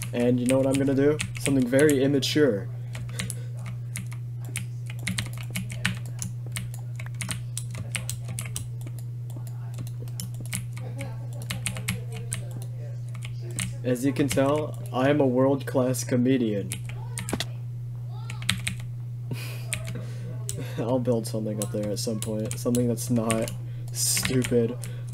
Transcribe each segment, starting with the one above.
And you know what I'm gonna do? Something very immature. As you can tell, I am a world-class comedian. I'll build something up there at some point. Something that's not stupid.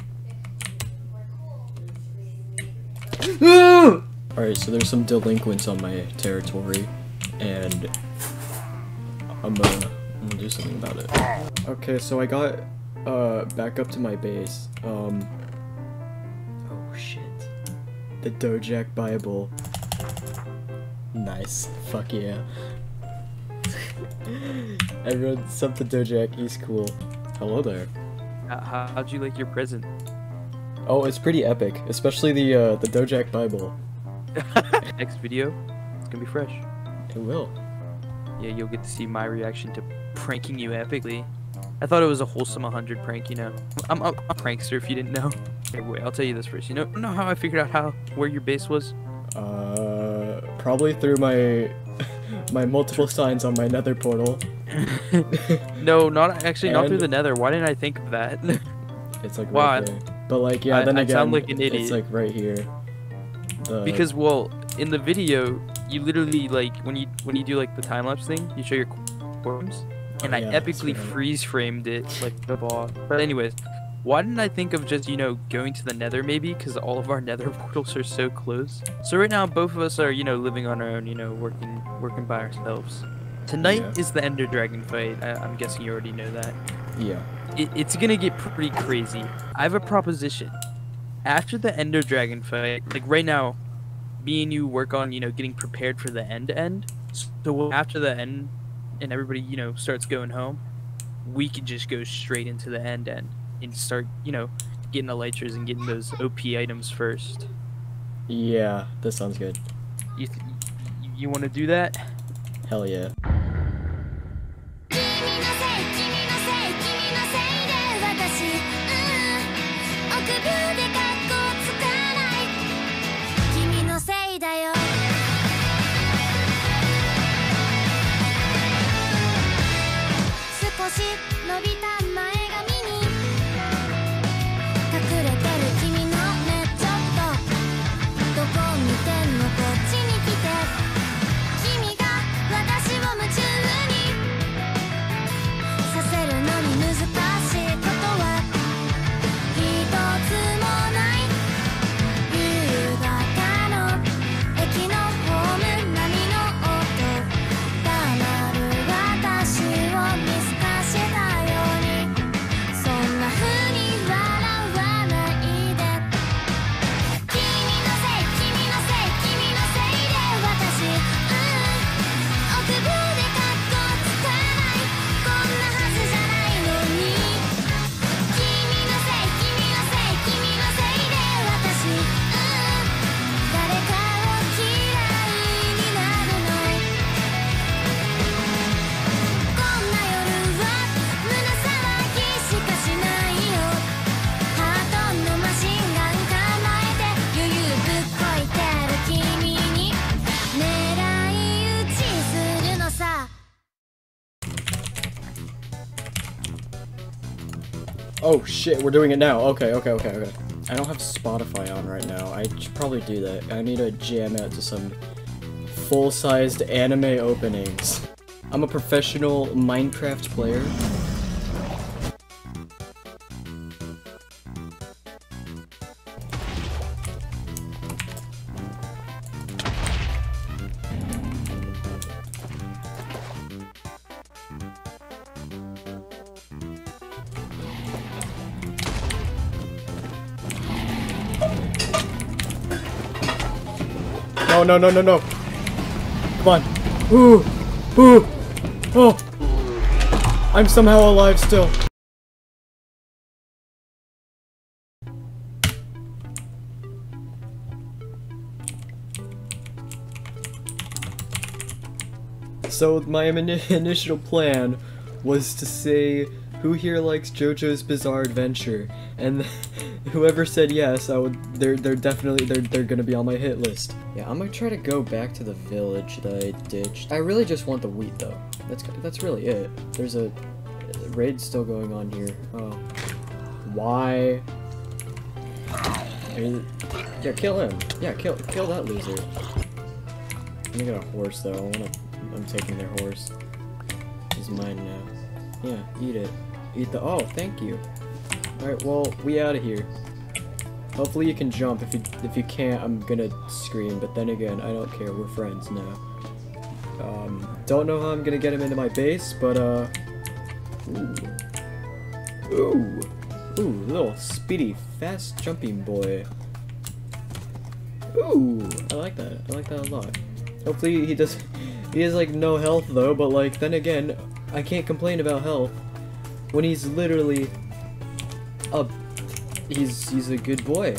Alright, so there's some delinquents on my territory, and I'm gonna do something about it. Okay, so I got back up to my base. Oh shit. The Dojac Bible. Nice. Fuck yeah. Everyone sub to Dojac, he's cool. Hello there. How'd you like your present? Oh, it's pretty epic, especially the Dojac Bible. Next video, it's gonna be fresh. It will. Yeah, you'll get to see my reaction to pranking you epically. I thought it was a wholesome 100 prank, you know. I'm a prankster if you didn't know. Okay, wait, I'll tell you this first. You know how I figured out where your base was? Probably through my multiple signs on my nether portal. No, not through the nether. Why didn't I think of that? It's like right there. But like, yeah, then again, sound like an idiot. It's like right here. Because, well, in the video, you literally, like, when you do like the time-lapse thing, you show your forms, and I epically freeze framed it like the boss. But anyways, why didn't I think of just, you know, going to the nether maybe? Because all of our nether portals are so close. So right now, both of us are, you know, living on our own, you know, working by ourselves. Tonight is the Ender Dragon fight. I'm guessing you already know that. Yeah. It's gonna get pretty crazy. I have a proposition. After the Ender Dragon fight, like right now, me and you work on, you know, getting prepared for the end. So after the end, and everybody, you know, starts going home, we can just go straight into the end and start, you know, getting elytras and getting those OP items first. Yeah, that sounds good. You want to do that? Hell yeah. Oh shit, we're doing it now. Okay. I don't have Spotify on right now. I should probably do that. I need to jam out to some full-sized anime openings. I'm a professional Minecraft player. No. Come on. Ooh. Oh. I'm somehow alive still. So my initial plan was to say who here likes JoJo's Bizarre Adventure? And whoever said yes, they're gonna be on my hit list. Yeah, I'm gonna try to go back to the village that I ditched. I really just want the wheat though. That's really it. There's a raid still going on here. Oh, why? Yeah, kill him. Yeah, kill that loser. I'm gonna get a horse though. I'm taking their horse. It's mine now. Yeah, eat it. Eat the. Oh, thank you. All right, well, we out of here. Hopefully you can jump. If you can't, I'm gonna scream. But then again, I don't care. We're friends now. Don't know how I'm gonna get him into my base, but ooh, little speedy, fast jumping boy. Ooh, I like that. I like that a lot. Hopefully he has like no health though, but like then again, I can't complain about health when he's literally he's a good boy.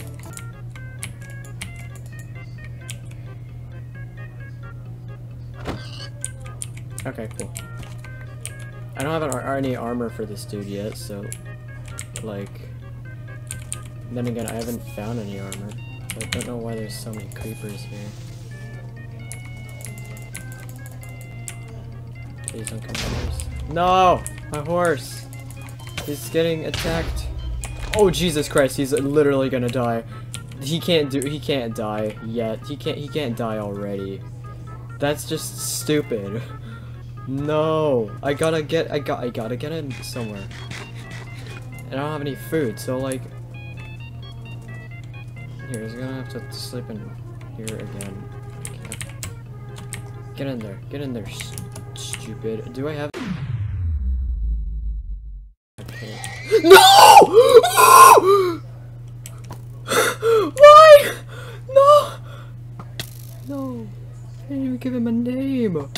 Okay, cool. I don't have any armor for this dude yet, so like then again, I haven't found any armor. So I don't know why there's so many creepers here. Please don't come horse. No! My horse! He's getting attacked. Oh Jesus Christ, he's literally gonna die. He can't die yet. He can't die already. That's just stupid. No! I gotta get him somewhere. And I don't have any food, so like here, he's gonna have to sleep in here again. Get in there, stupid. Do I have? Okay. No! Why? No! No! I didn't even give him a name.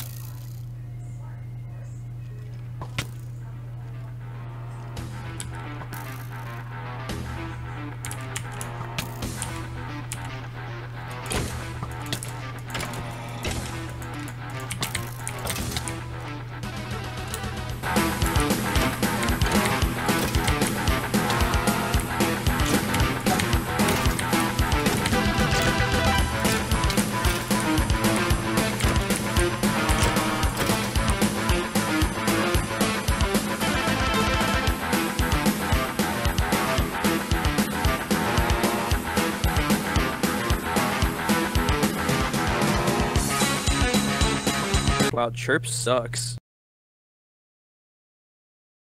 Wow, chirp sucks.